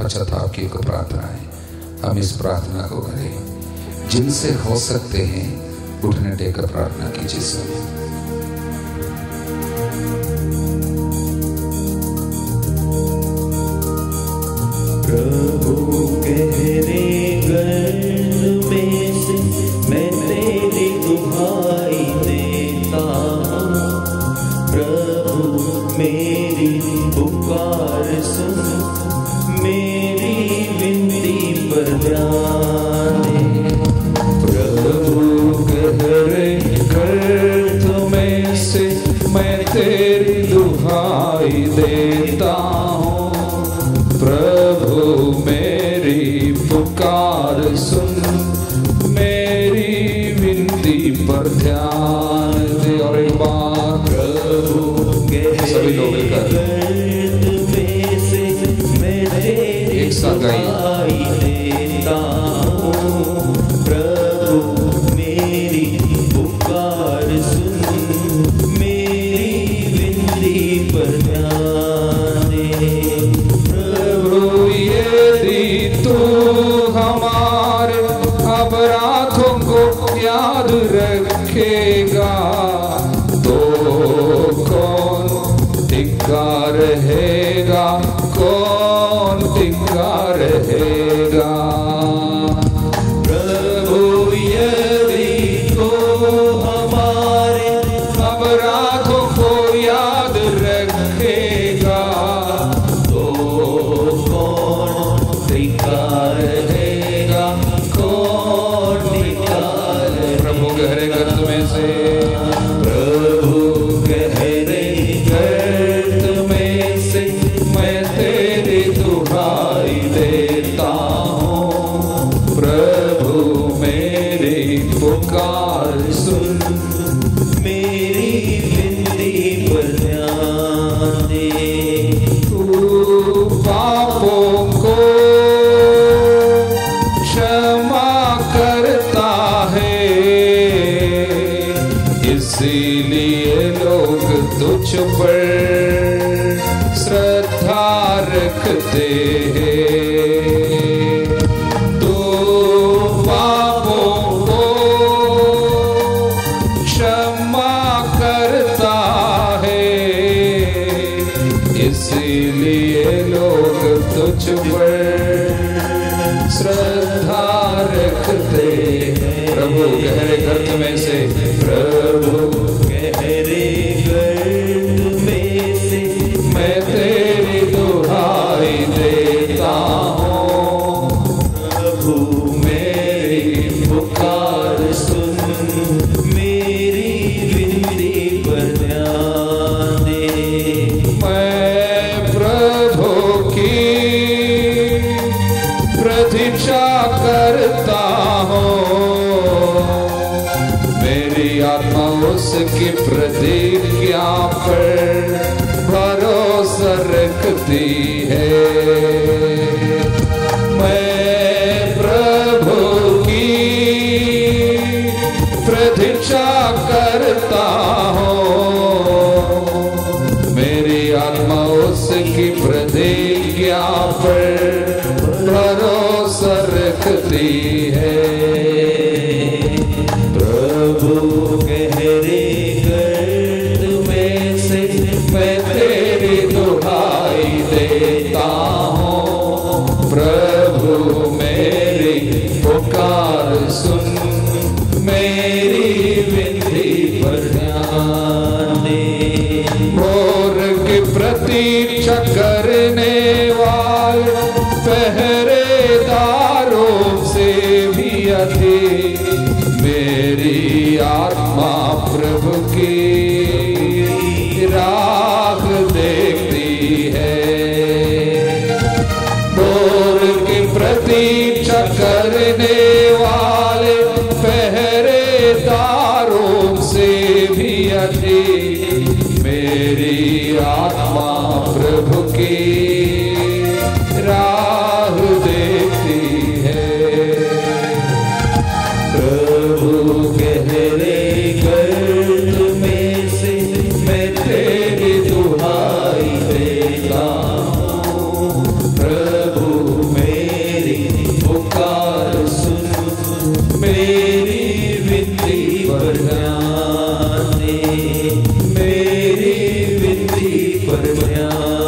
पश्चाताप की एक प्रार्थना है। हम इस प्रार्थना को करें। जिनसे हो सकते हैं घुटने टेकर प्रार्थना कीजिए सभी। प्रभु गहरे गर्त में से मैं तेरी दुहाई देता हूँ। प्रभु मेरी पुकार सुन, मेरी विनती पर ध्यान दे। प्रभु गहरे गर्त में से मैं तेरी दुहाई देता हूँ। प्रभु मेरी पुकार सुन, मेरी विनती पर ध्यान दे। और एक बार प्रभु सभी लोग एक साथ गाइए। देता हूँ। प्रभु मेरी पुकार सुन, मेरी विनती पर ध्यान दे। प्रभु यदि तू हमारे अपराधों को याद रखेगा तो कौन टिका रहेगा, कौन टिका रहेगा। प्रभु यदि तो हमारे अपराधों को याद रखेगा तो कौन टिका रहेगा, कौन टिका रहेगा। प्रभु गहरे गर्त में से, प्रभु गहरे गर्त में से मैं तेरी दुहाई देता हूँ। प्रभु मेरी पुकार सुन, मेरी विनती पर ध्यान दे। तू पापों को क्षमा करता है, इसीलिए लोग तुझ पर श्रद्धा रखते हैं। तू पापों को क्षमा करता है, इसीलिए लोग तुझ पर श्रद्धा रखते हैं। प्रभु गहरे गर्त में से, प्रभु गहरे गर्त में से मैं तेरी दुहाई देता हूँ। प्रभु मेरी पुकार सुन, मेरी विनती पर ध्यान दे। मैं प्रभु की प्रतीक्षा करता हूँ, मेरी आत्मा उसकी प्रतिज्ञा पर भरोसा रखती है। मैं प्रभु की प्रतीक्षा करता हूँ, मेरी आत्मा उसकी प्रतिज्ञा पर भरोसा रखती है। प्रभु गहरे गर्त में से मैं तेरी दुहाई देता हूँ। प्रभु मेरी पुकार सुन, मेरी विनती पर ध्यान दे। भोर की प्रतीक्षा करने वाले पहरेदारों से भी अधिक मेरी आत्मा प्रभु की राह देखती है। भोर की प्रतीक्षा करने वाले पहरेदारों से भी अधिक मेरी आत्मा प्रभु की राह देखती है। प्रभु गहरे गर्त में से मैं तेरी दुहाई देता हूँ। प्रभु पुकार सुन, मेरी विनती पर ध्यान दे, मेरी विनती पर ध्यान